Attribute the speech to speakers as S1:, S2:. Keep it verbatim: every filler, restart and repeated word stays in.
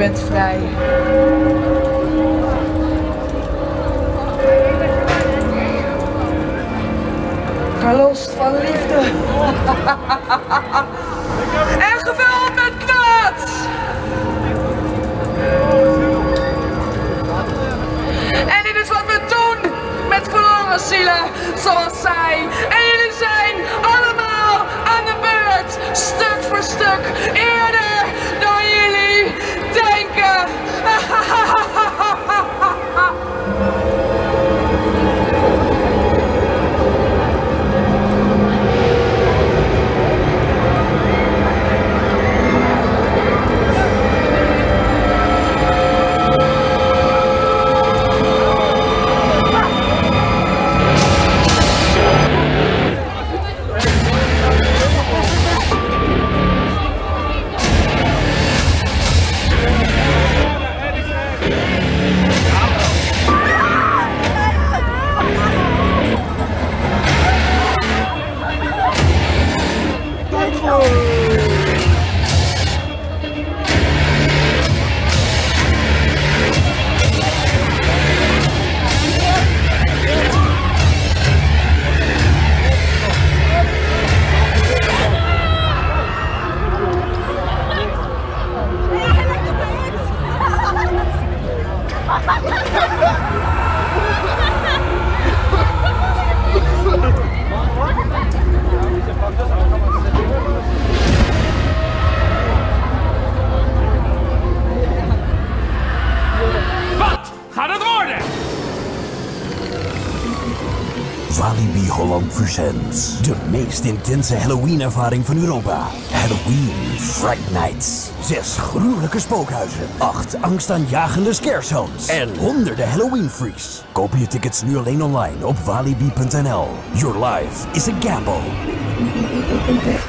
S1: bent vrij. Verlost van liefde. En gevuld met kwaad. En dit is wat we doen met verloren zielen zoals zij. En jullie zijn allemaal aan de beurt, stuk voor stuk, eerder dan jullie denken.
S2: Walibi Holland presents de meest intense Halloween-ervaring van Europa. Halloween Fright Nights. Zes gruwelijke spookhuizen, acht angstaanjagende scarezones en honderden Halloween-freaks. Koop je tickets nu alleen online op walibi punt n l. Your life is a gamble.